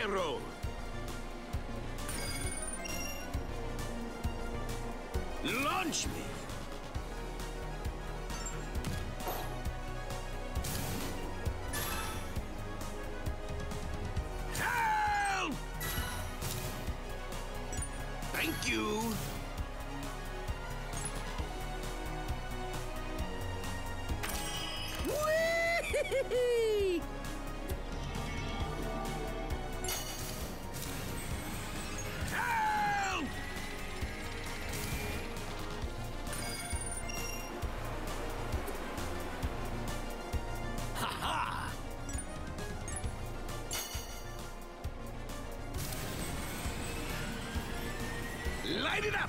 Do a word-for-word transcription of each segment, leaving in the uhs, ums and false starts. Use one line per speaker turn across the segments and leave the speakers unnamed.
arrow! Launch me! Help! Thank you! Whee! Help! Ha-ha! Light it up!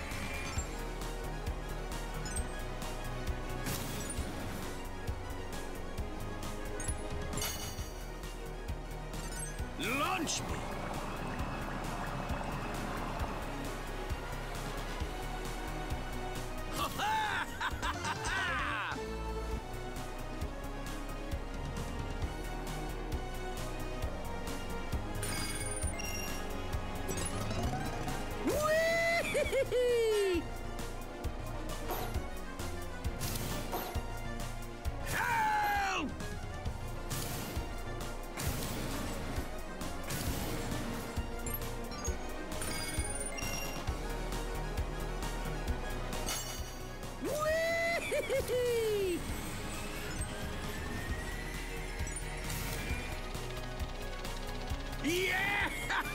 Launch me! Whee! Help! Whee! Yeah!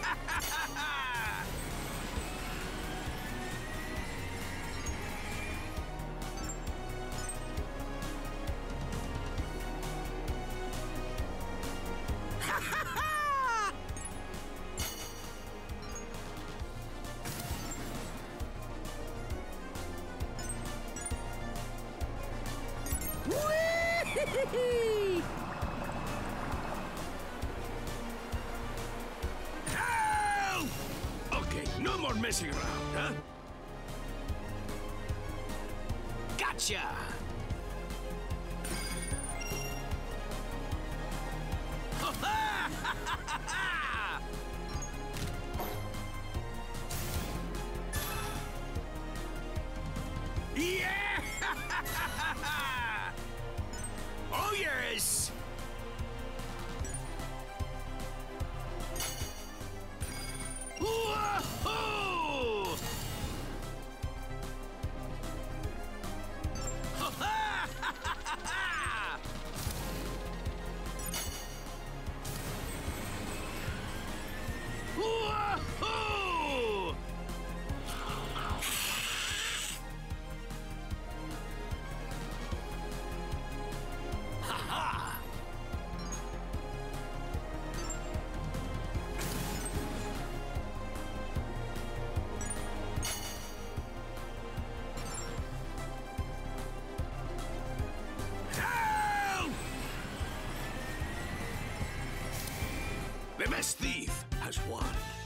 Whee! Help! Okay, no more messing around, huh? Gotcha! Yeah! Oh, yes! Whoa-ho! Whoa-ho! Ha-ha! Help! The best thief has won.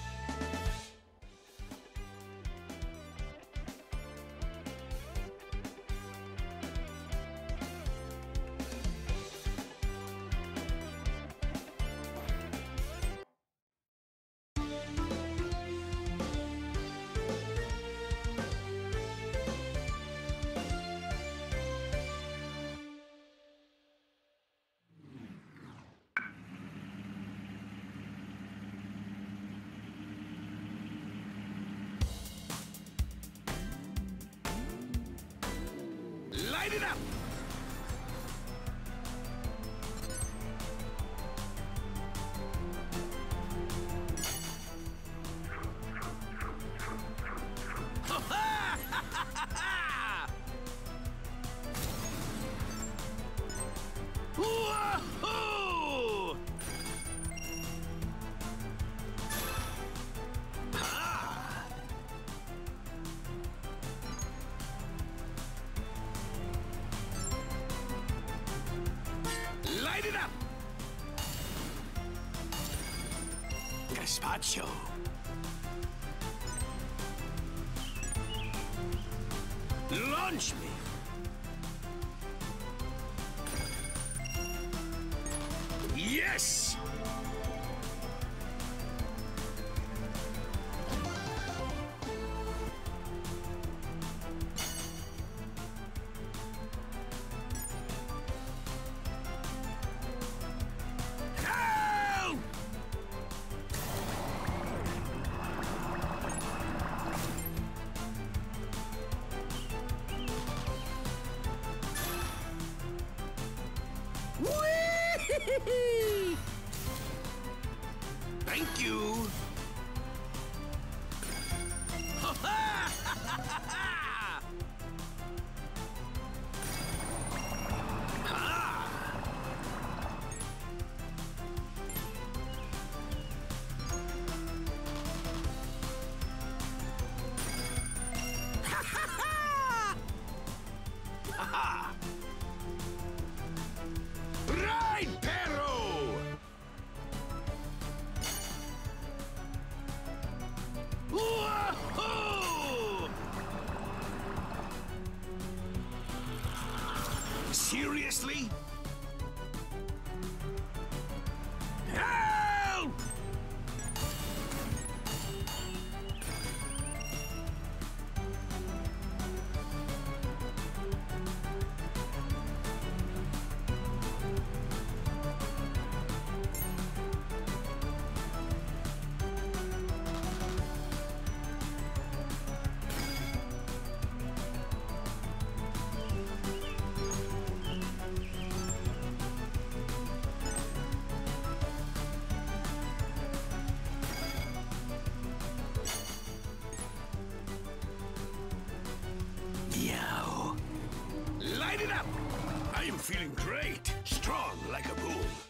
Light it up! Whoa-ho! Ah! Light it up! Gazpacho. Launch me! Yes! Thank you. Right, Perro! Whoa! Seriously? Help! Meow. Light it up! I am feeling great. Strong like a bull.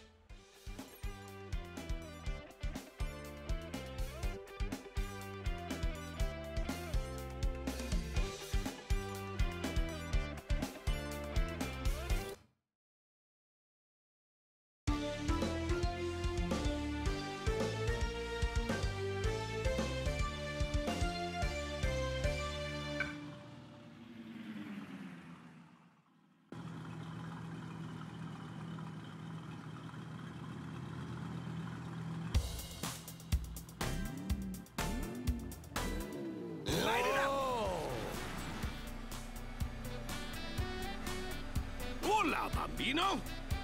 Light it up! Hola, bambino!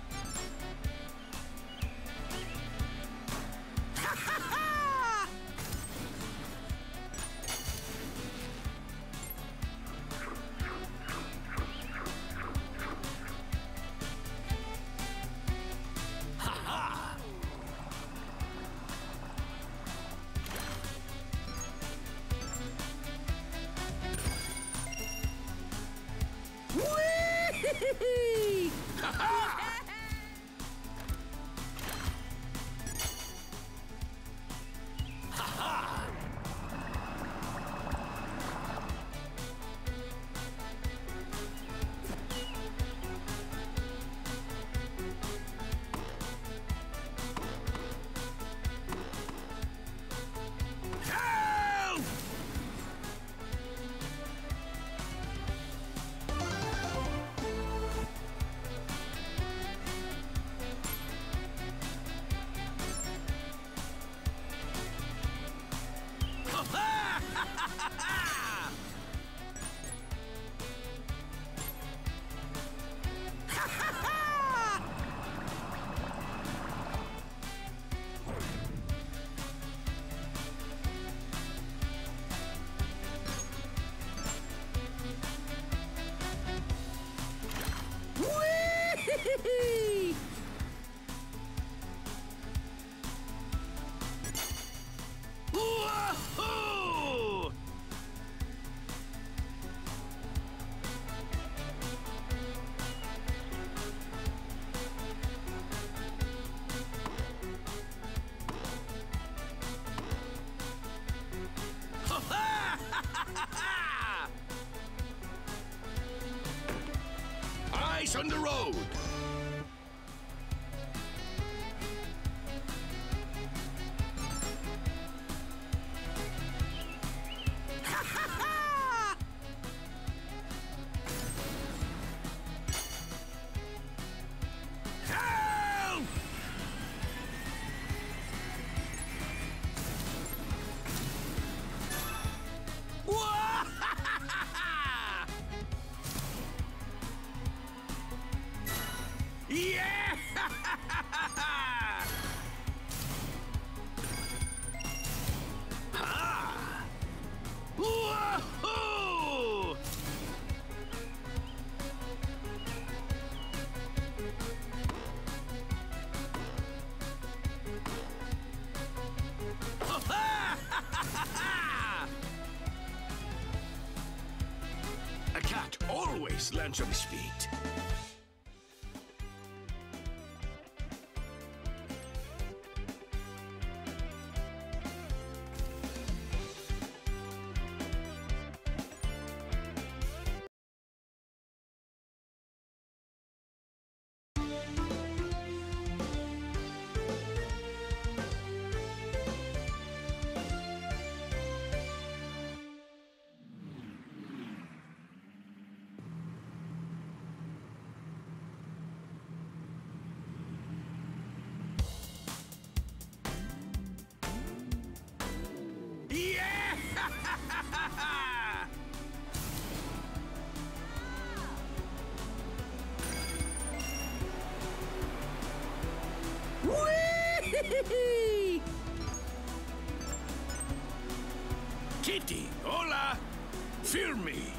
Help! Whoa! Eyes on the road! Help! Whoa! always lands on his feet. Yeah! Whee! Kitty, hola! Fear me!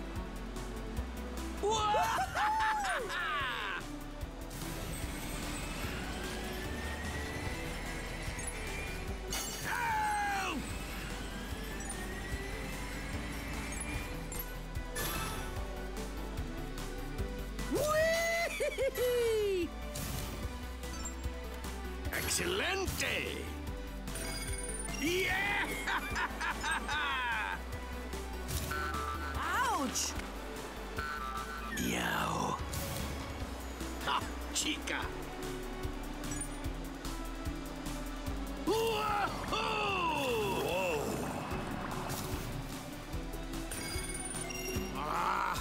Help! Whee! Excelente! Yeah!
Ouch!
Meow. Ha, chica! Whoa! Ah!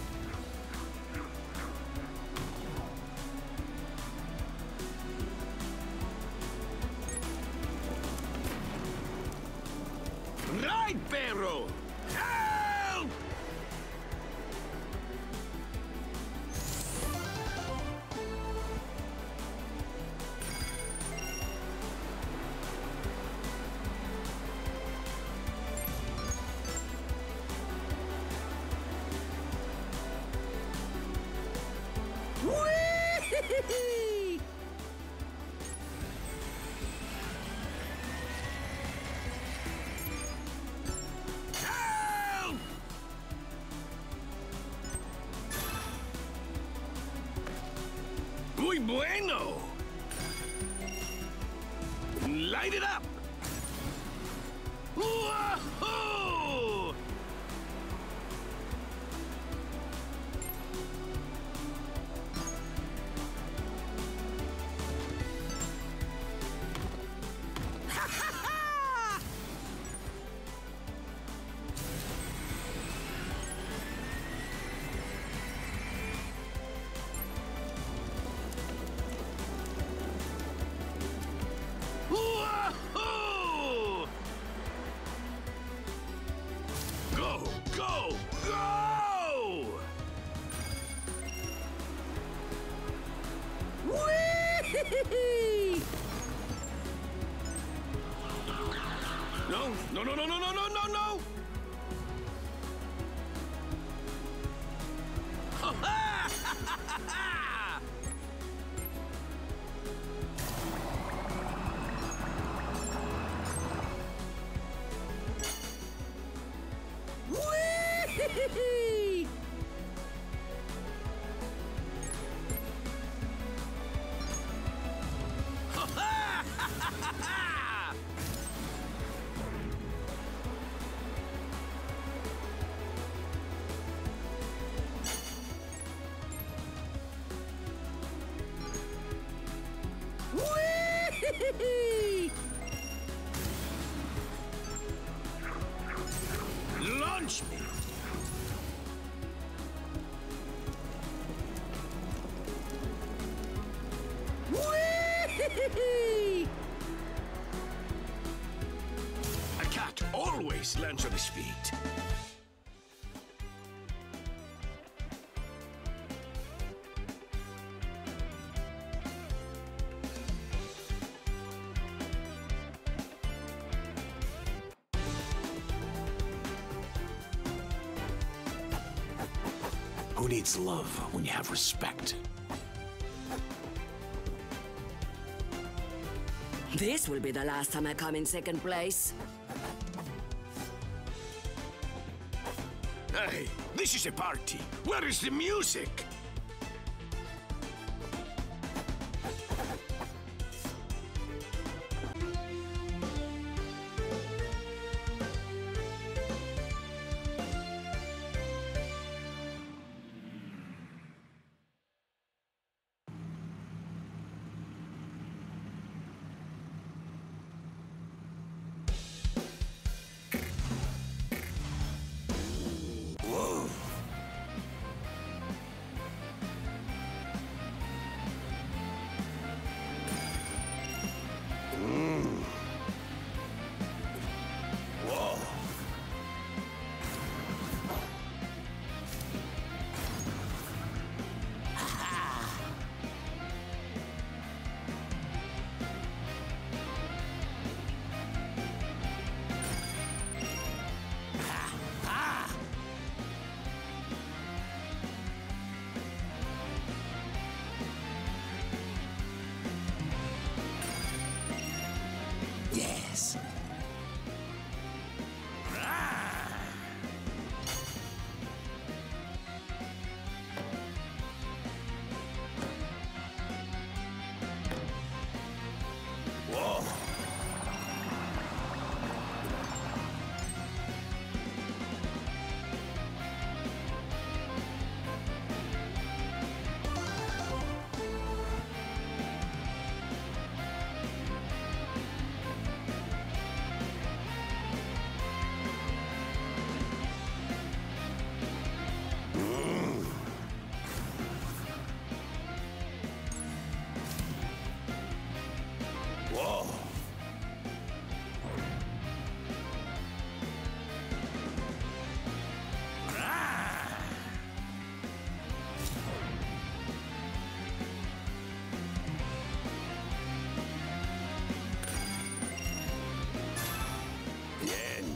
Right, perro! Help! Whee! Help! Muy bueno! Light it up! Whoa! Whoa! Go, go, go! Whee! No, no, no, no, no, no, no, no, no! Whee! Whee! Launch me! Whee! A cat always lands on his feet. Who needs love when you have respect?
This will be the last time I come in second place.
Hey, this is a party. Where is the music?
Yes.
Whoa. Whoa. Bien.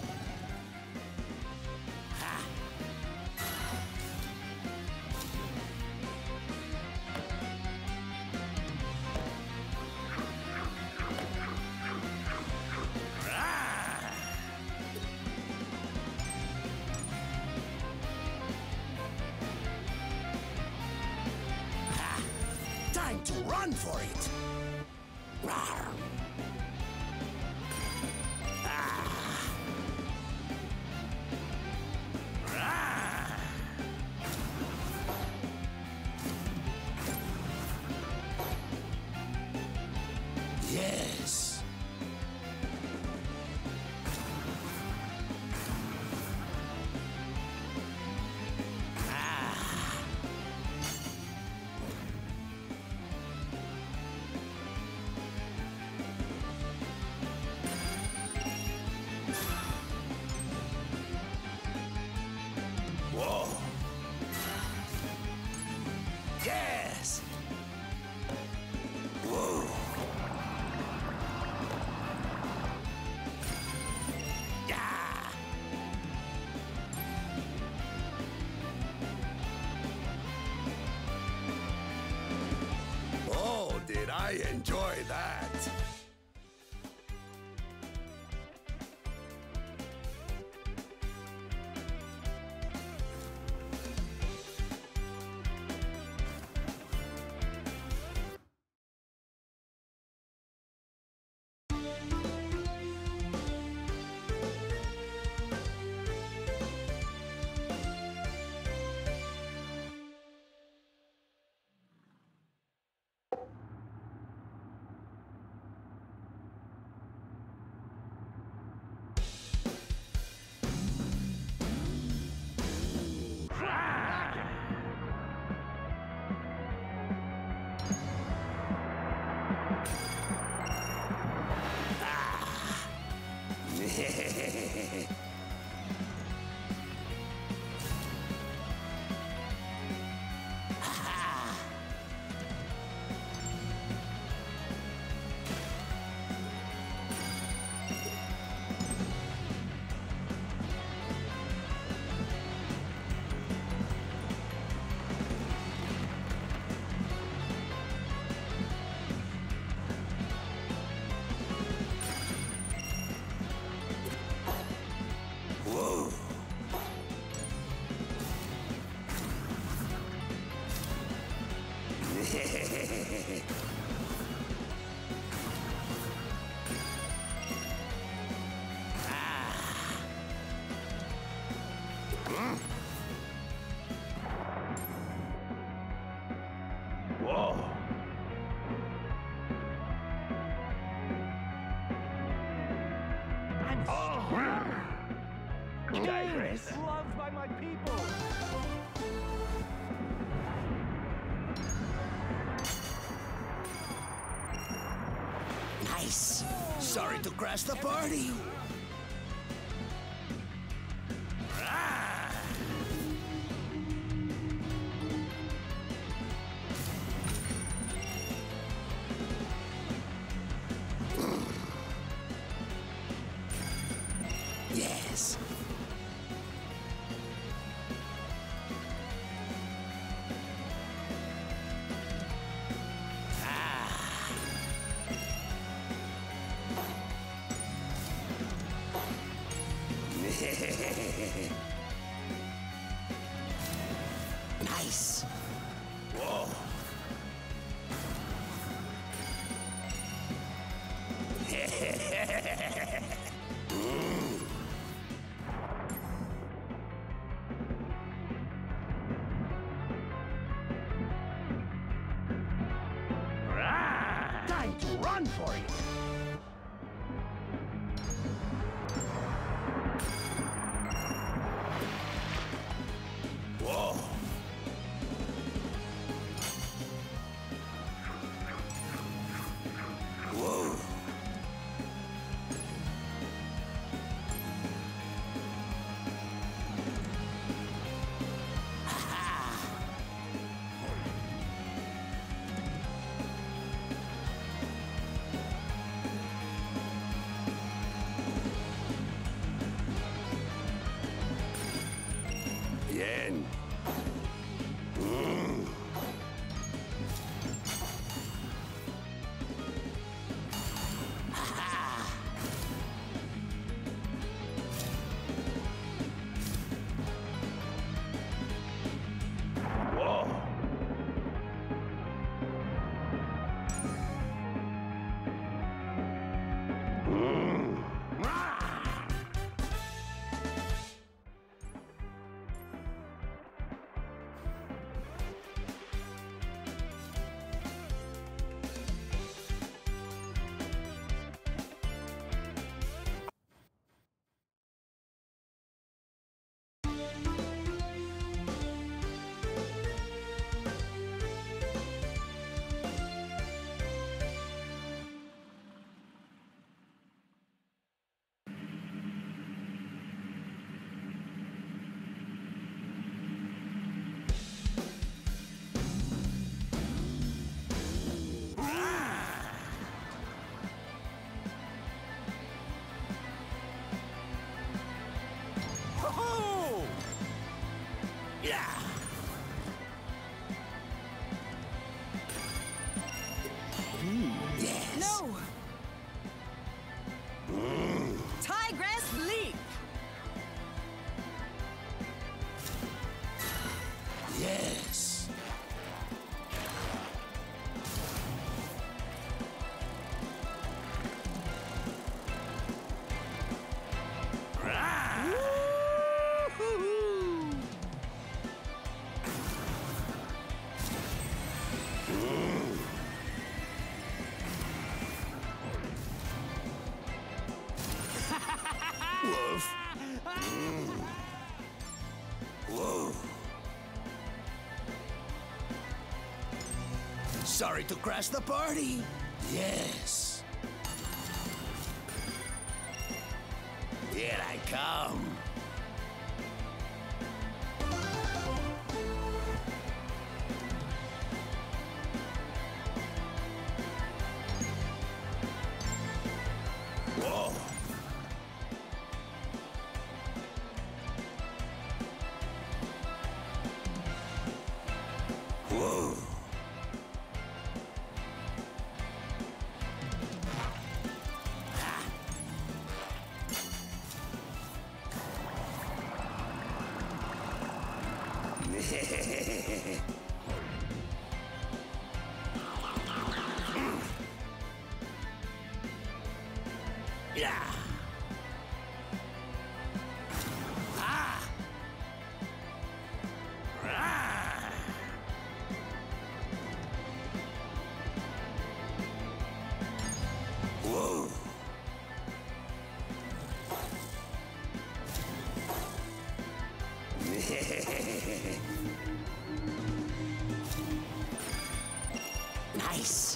Time to run for it. Rawr. Yes.
Whoa.
Yes.
Whoa.
Yeah.
Oh, did I enjoy that? Whoa.
I'm
Oh. Digress.
loved by my people.
Nice. Sorry to crash the party. Yes. Nice.
Whoa.
Time to run for it.
Whoa.
Whoa.
Bien. Whoa.
Ho-ho!
Yeah. Yes.
No! Tigress leap!
Yes.
Wolf.
Whoa. Sorry to crash the party. Yes. Here I come.
Whoa.
Whoa. Nice.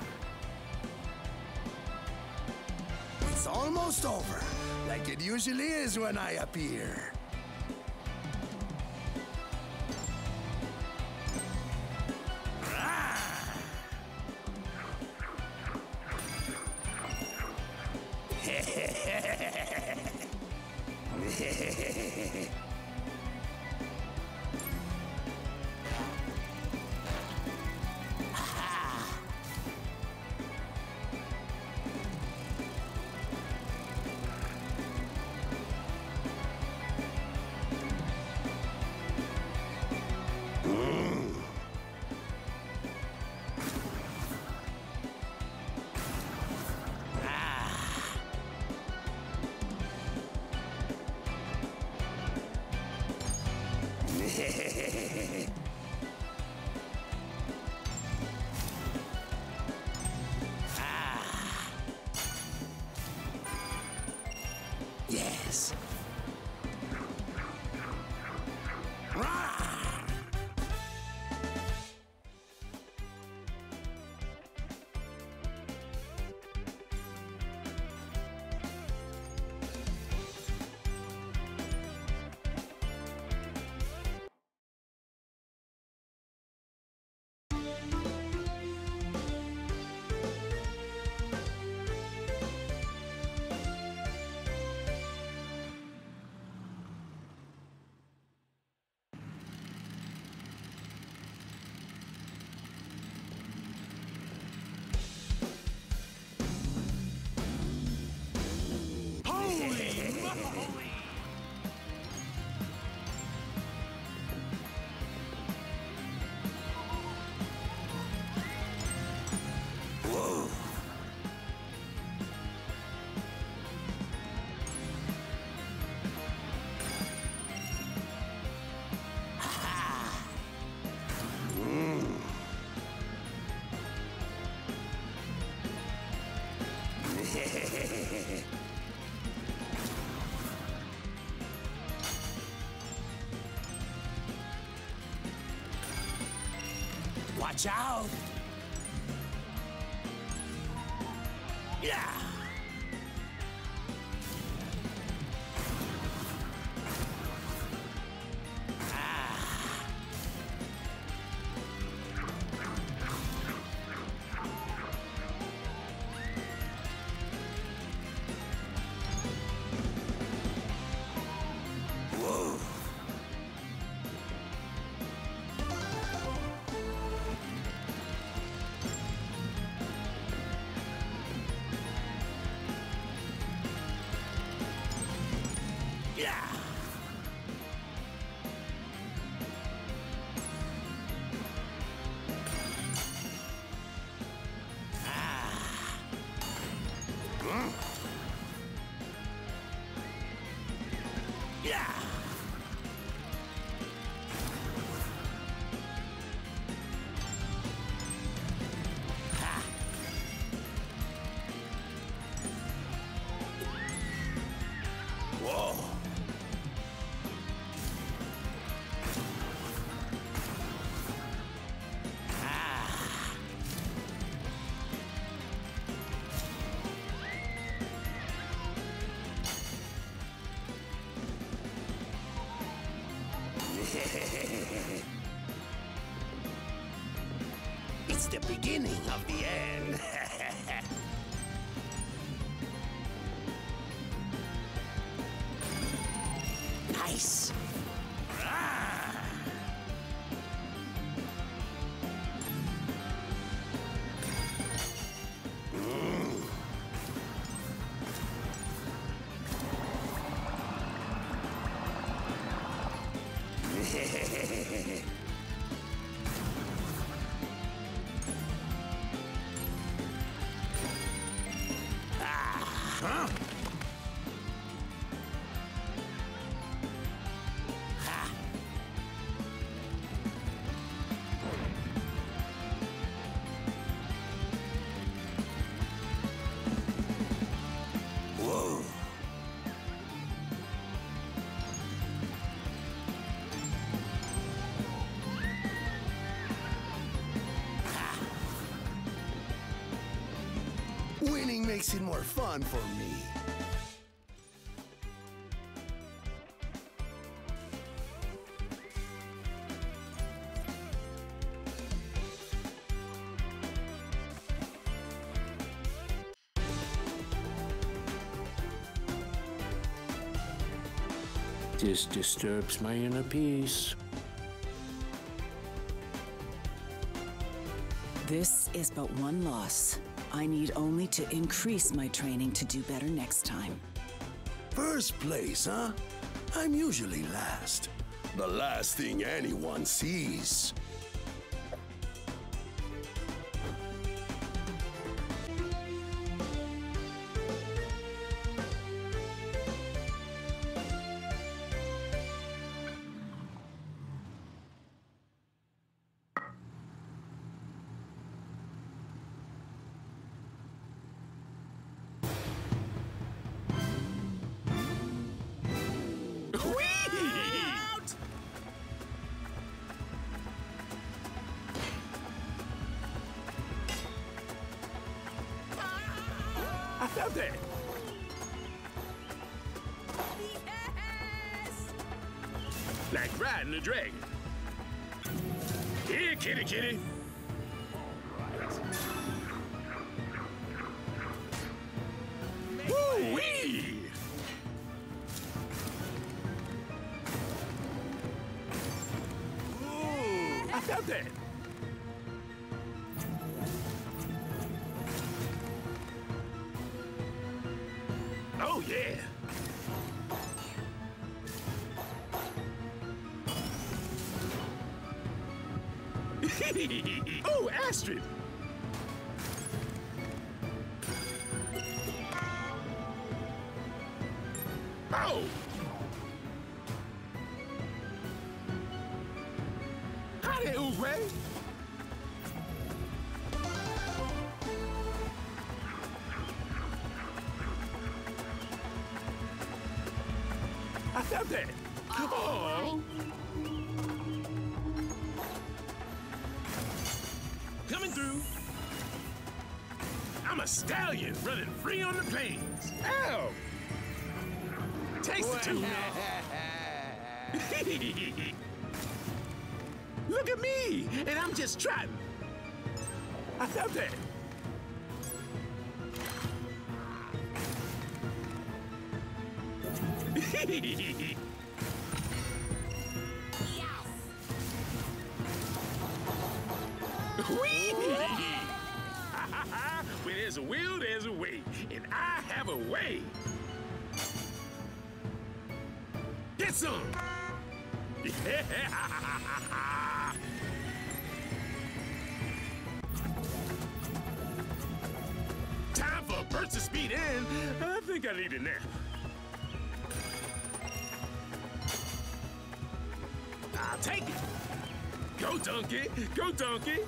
It's almost over, like it usually is when I appear. Yes. Watch out! Yeah! It's the beginning of the end. Nice. Huh? Ha. Whoa. makes it more fun for me.
This disturbs my inner peace.
This is but one loss. I need only to increase my training to do better next time.
First place, huh? I'm usually last. The last thing anyone sees.
I felt that.
Yes!
Like riding a dragon. Here, kitty, kitty. Woo-wee! I felt that. Oh, yeah. Oh, Astrid. Oh. Howdy, Oogway. I felt that. Oh. Coming through. I'm a stallion running free on the plains. Ow! Taste the tuna. Look at me, and I'm just trotting. I felt that. Whee! Where there's a will, there's a way, and I have a way. Get some. Yeah. Time for a burst of speed, and I think I need a nap. I'll take it. Go, donkey. Go, donkey.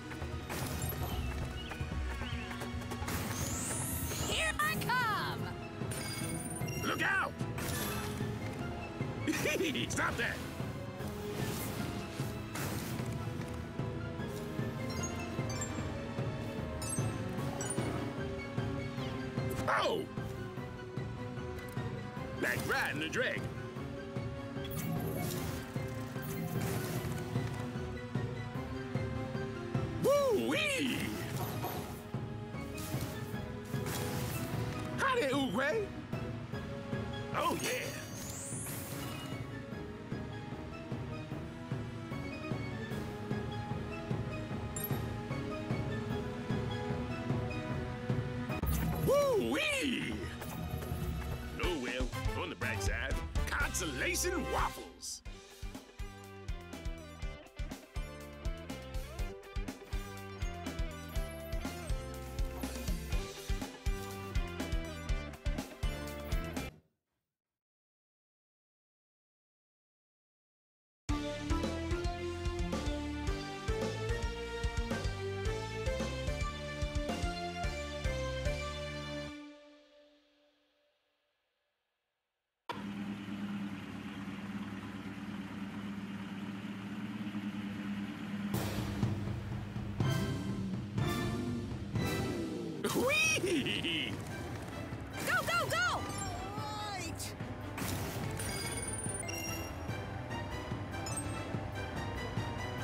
Here I come!
Look out! Stop that! Oh! Like riding a dragon. Woo-wee! Howdy, Oogway! Oh, yeah! Woo-wee! Oh, well, on the bright side, consolation waffles.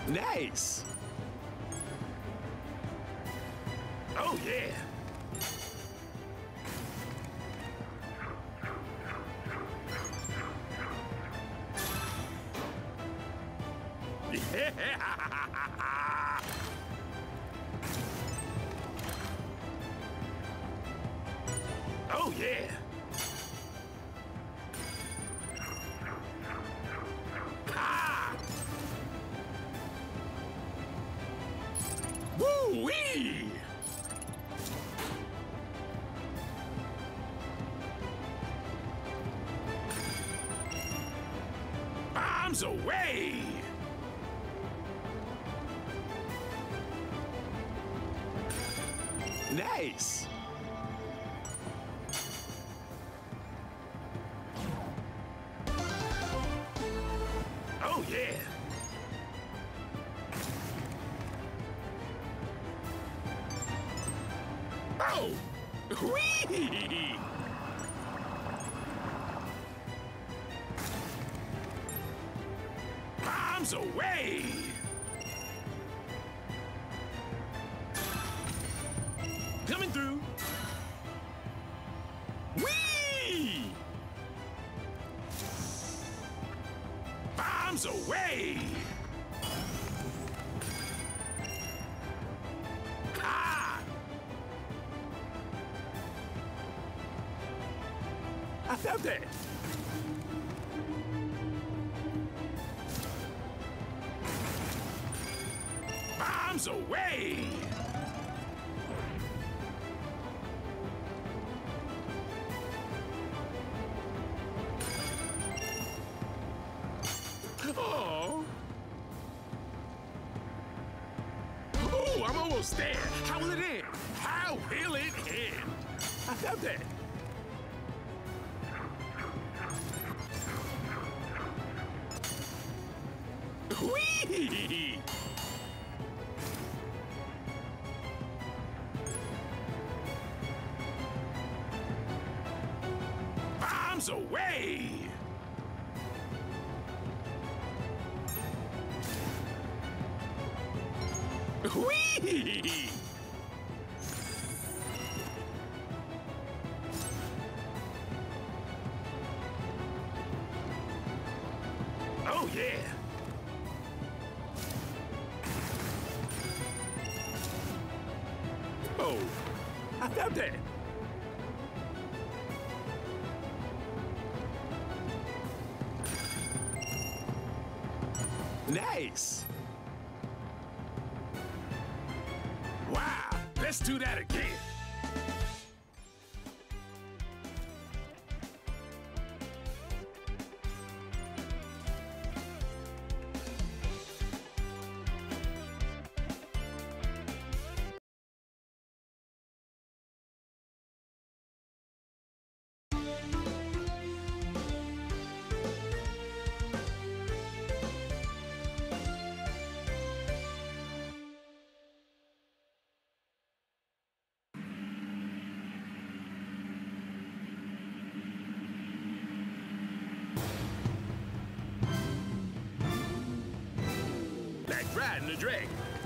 Nice. Oh, yeah. Yeah. Oh, yeah. Ah. Woo-wee. Bombs away. Nice. Oh, yeah. Oh! Whee! Bombs away! Coming through. Whee! Bombs away! Ah! I felt that. Bombs away! Oh. Oh, I'm almost there. How will it end? How will it end? I felt that. Whee! Bombs away! Whee! Oh, yeah. Oh, I felt that. Nice. Wow, let's do that again. Like riding a dragon.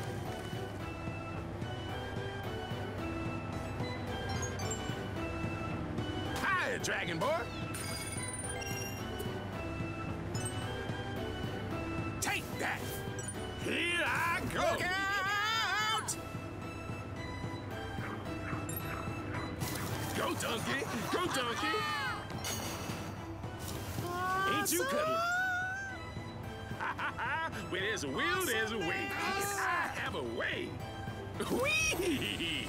Hi, Dragon Boy. Take that. Here I go. Look out! Go, Donkey. Go, Donkey. Ain't you cuddling? Where there's a will, there's a way. And I have a way. Whee!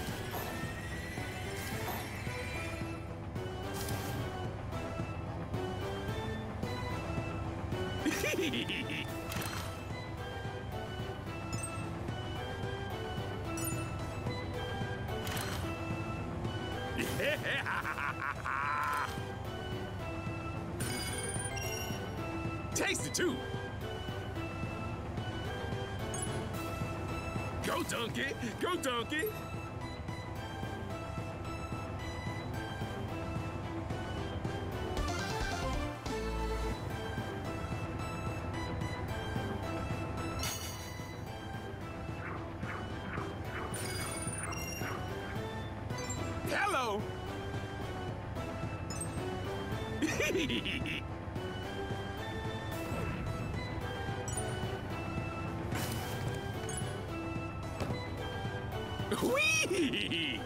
Taste it too. Go, Donkey! Go, Donkey! Whee! Whee!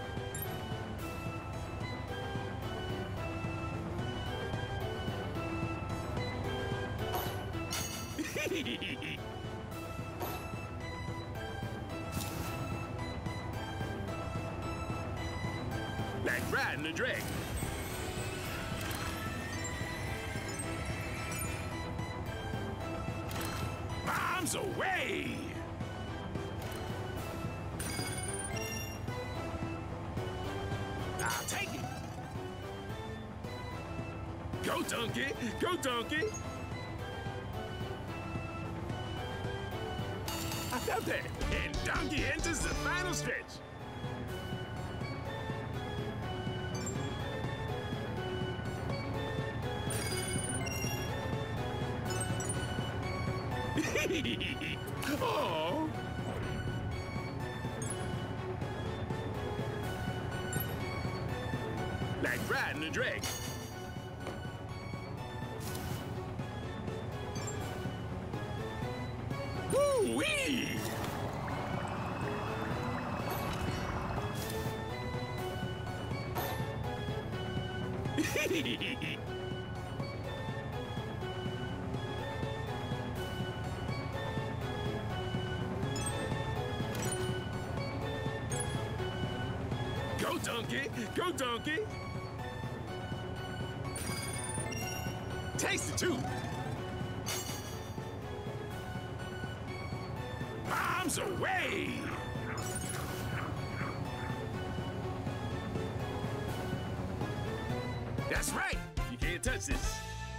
Like riding a dragon. Bombs away! I'll take it. Go, donkey! Go, donkey! I felt that. And donkey enters the final stretch. Oh. Like riding a dragon. Woo-wee! Go, donkey! Go, donkey! Taste it, too! Bombs away! That's right! You can't touch this.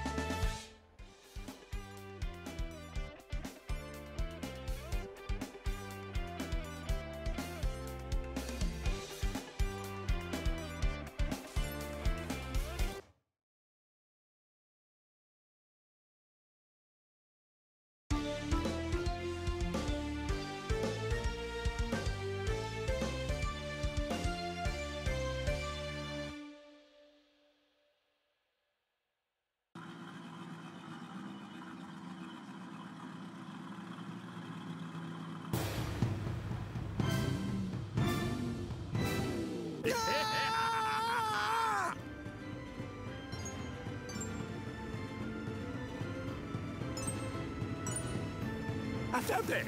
I felt that.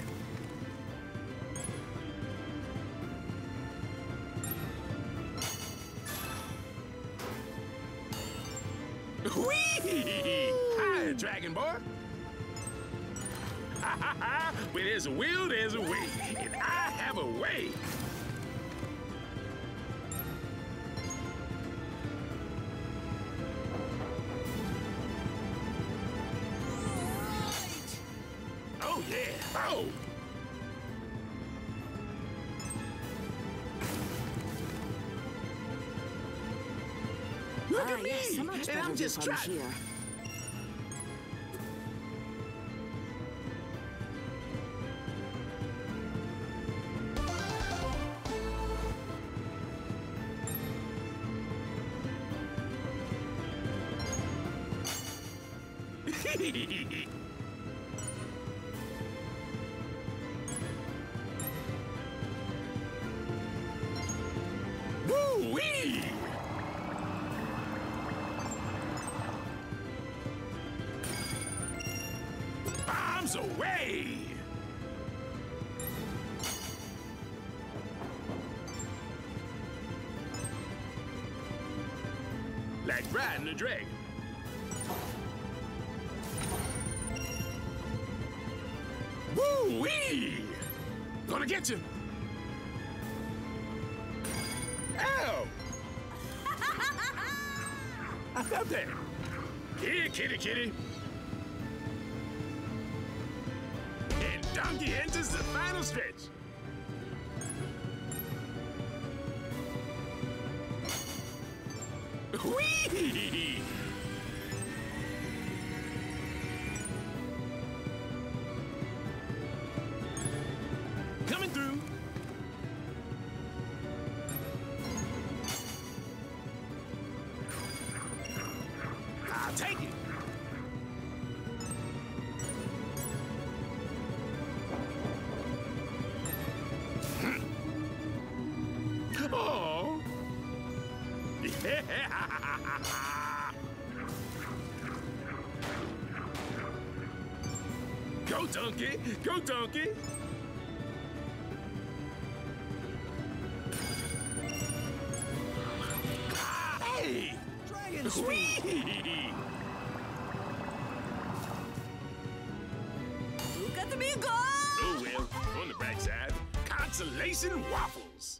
Whee! Hi, Dragon Boy. Ha ha ha! Where there's a will, there's a way, and I have a way. Oh yeah! Oh! Look
Ah,
at me!
yes, so much
And
better
I'm just
from
trying.
here.
Woo-wee! Bombs away! Like riding a dragon. Woo-wee! Gonna get you. Ow! I felt that. Here, kitty, kitty. And donkey enters the final stretch. Whee! Coming through. I'll take it. Go, donkey! Go, donkey! Hey!
Dragon speed!
Look at the big goal!
Oh, well, on the bright side, consolation waffles!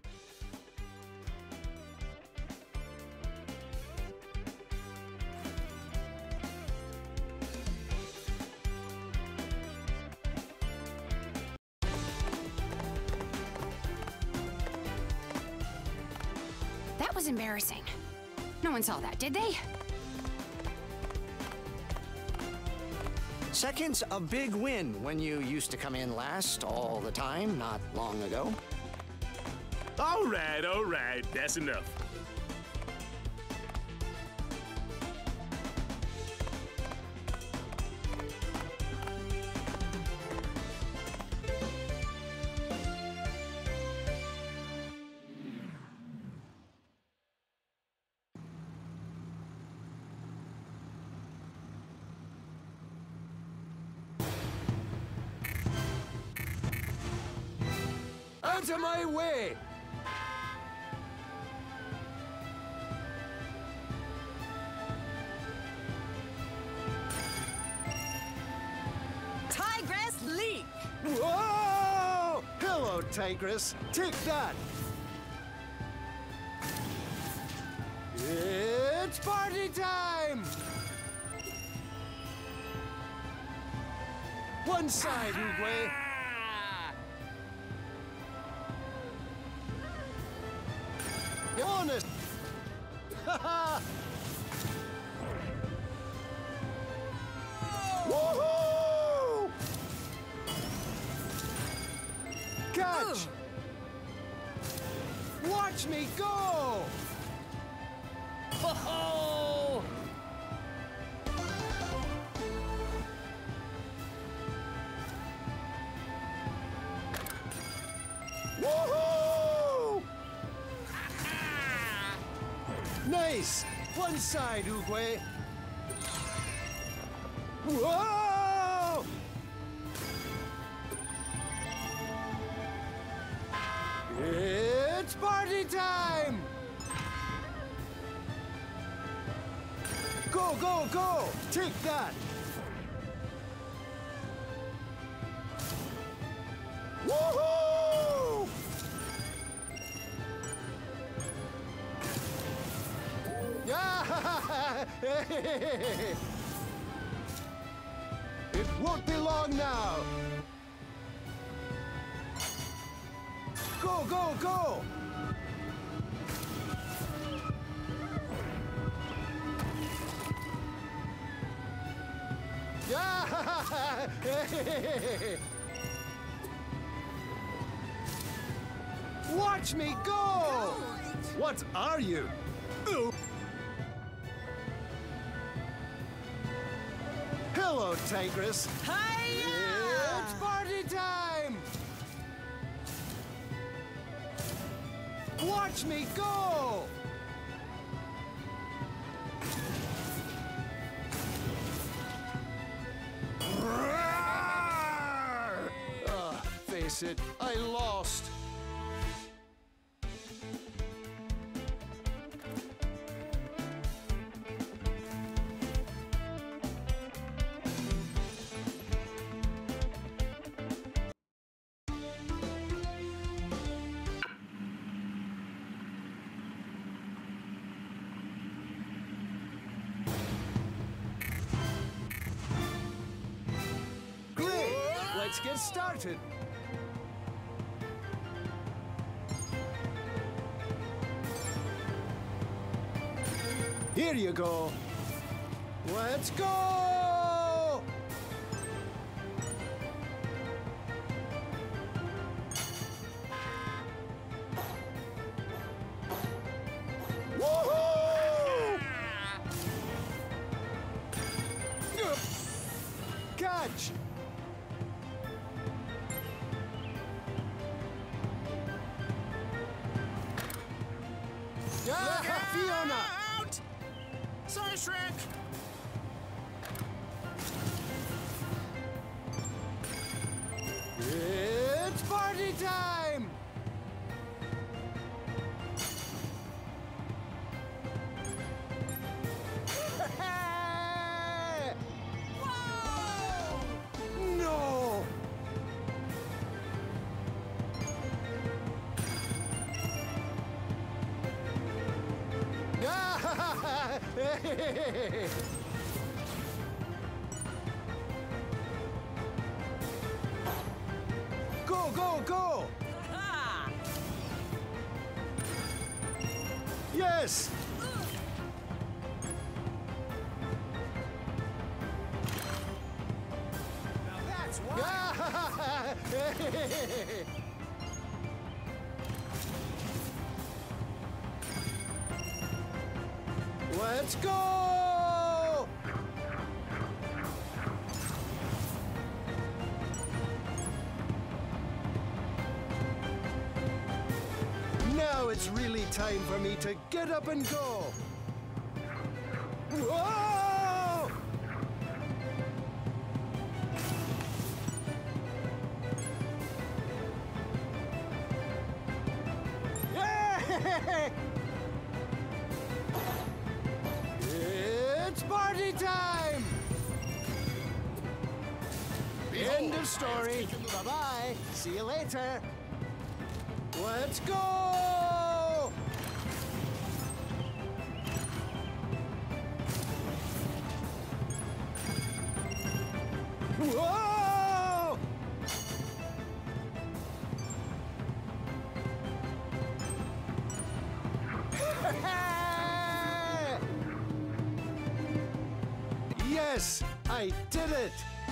That was embarrassing. No one saw that, did they?
Second's a big win when you used to come in last all the time, not long ago.
All right, all right, that's enough.
Out of my way!
Tigress leap!
Whoa! Hello, Tigress. Take that! It's party time! One side, Oogway. Honest! Ha Woohoo! Catch! Watch me go! Ho-ho! Woohoo! Nice! One side, Oogway. Whoa! It's party time! Go, go, go! Take that! Woohoo! It won't be long now. Go, go, go! Watch me go! What are you? Ooh. Hello, Tigress.
Hiya!
It's party time! Watch me go! Uh, face it, I lost. Great! Let's get started. Here you go. Let's go! Woohoo! Catch! Yeah, Fiona!
Out! Sorry, Shrek!
time! No! Go, go, go! Yes!
Now that's why.
Let's go! Now it's really time for me to get up and go. Whoa! Yeah! It's party time! End of story. Bye-bye. See you later. Let's go! Whoa! Yes, I did it!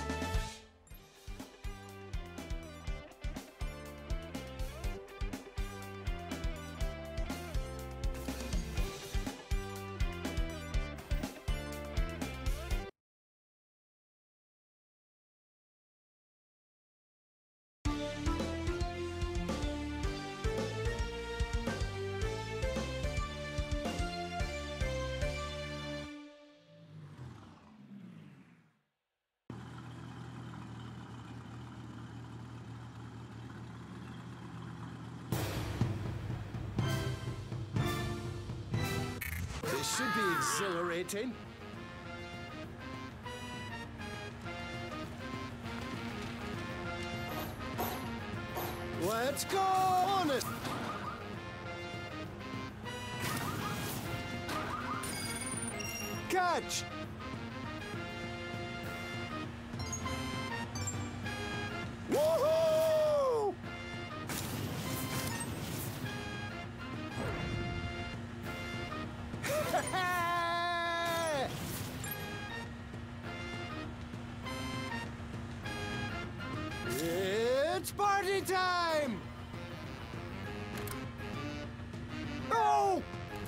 This should be exhilarating. Let's go on it! Catch! Woohoo! It's party time! Oh!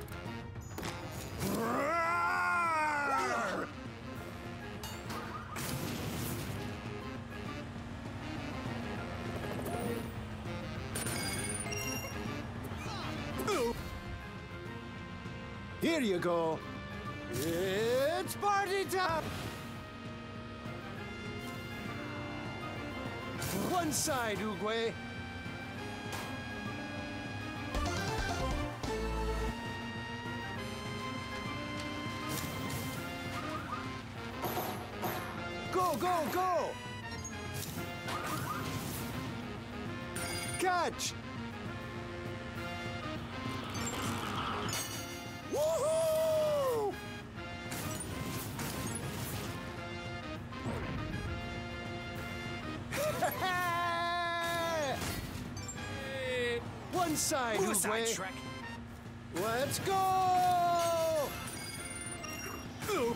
Here you go. It's party time! One side, Oogway. Go, go, go! Catch! Woohoo! One side,
Move aside,
Oogway.
Shrek.
Let's go! Ooh.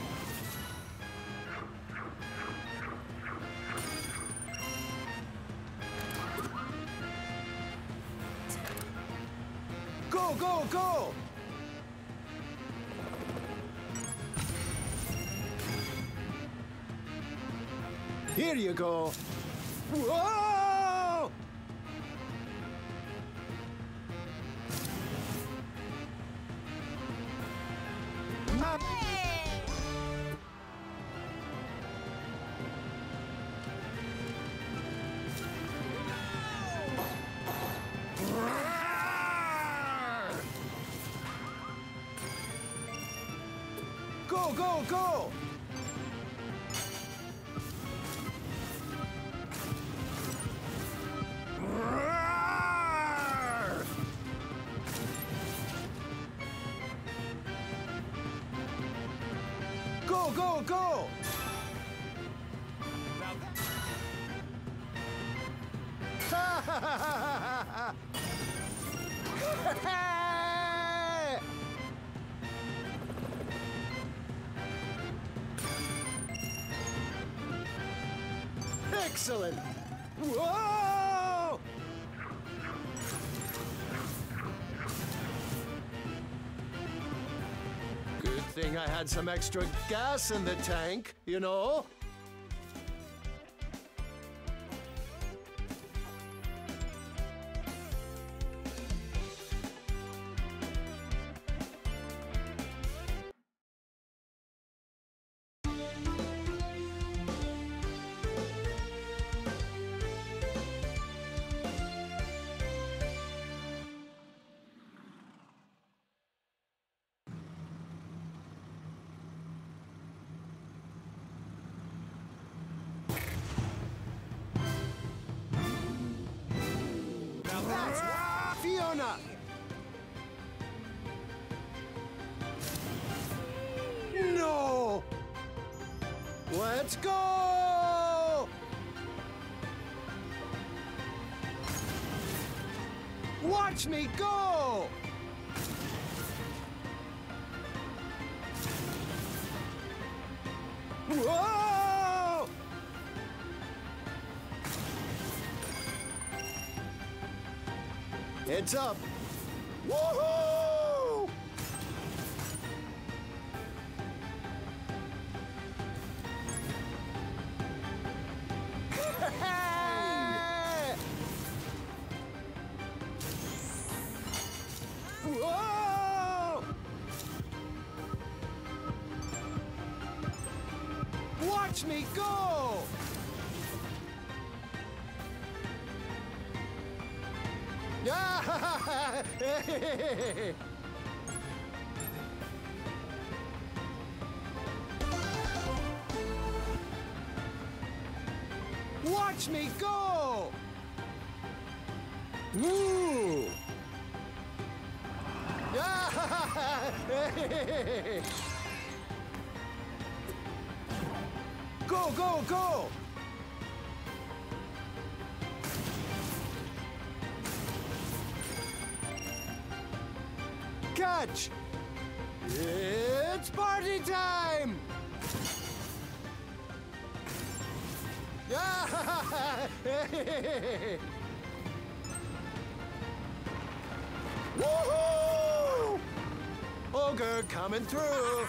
Go, go, go! Here you go. Whoa! Map. go, go! Roar! Go, go, go! Ha ha ha ha ha! Excellent! Whoa! Good thing I had some extra gas in the tank, you know? That's Fiona! No! Let's go! Watch me go! Whoa! It's up. Woohoo! Whoa! Watch me go! Watch me go! Woo! Go, go, go! Catch! It's party time! Woohoo! Ogre coming through!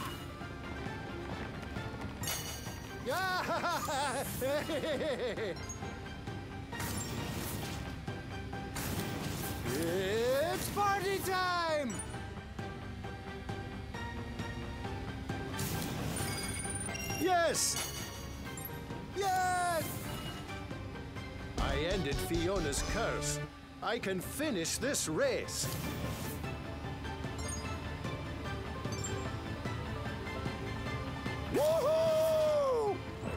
It's party time! Yes! Yes! I ended Fiona's curse. I can finish this race. Woohoo!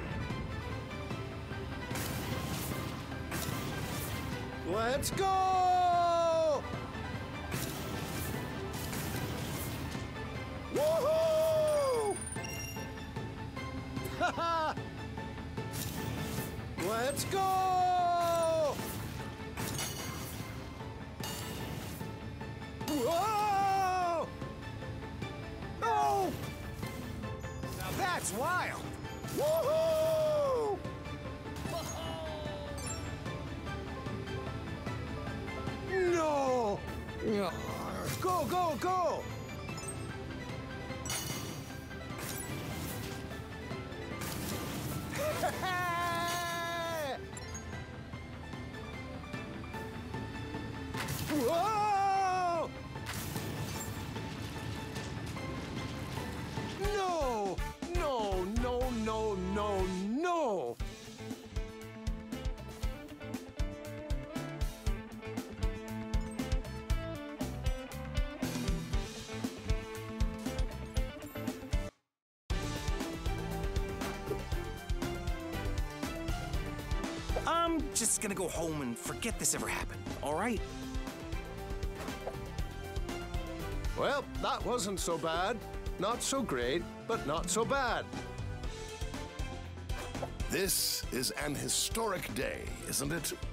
Let's go! Woohoo! Haha! Let's go! Whoa! Oh! Now that's wild! Woohoo! No! Go, go, go! Whoa! No! No, no, no, no, no!
I'm just gonna go home and forget this ever happened, all right?
Well, that wasn't so bad. Not so great, but not so bad.
This is an historic day, isn't it?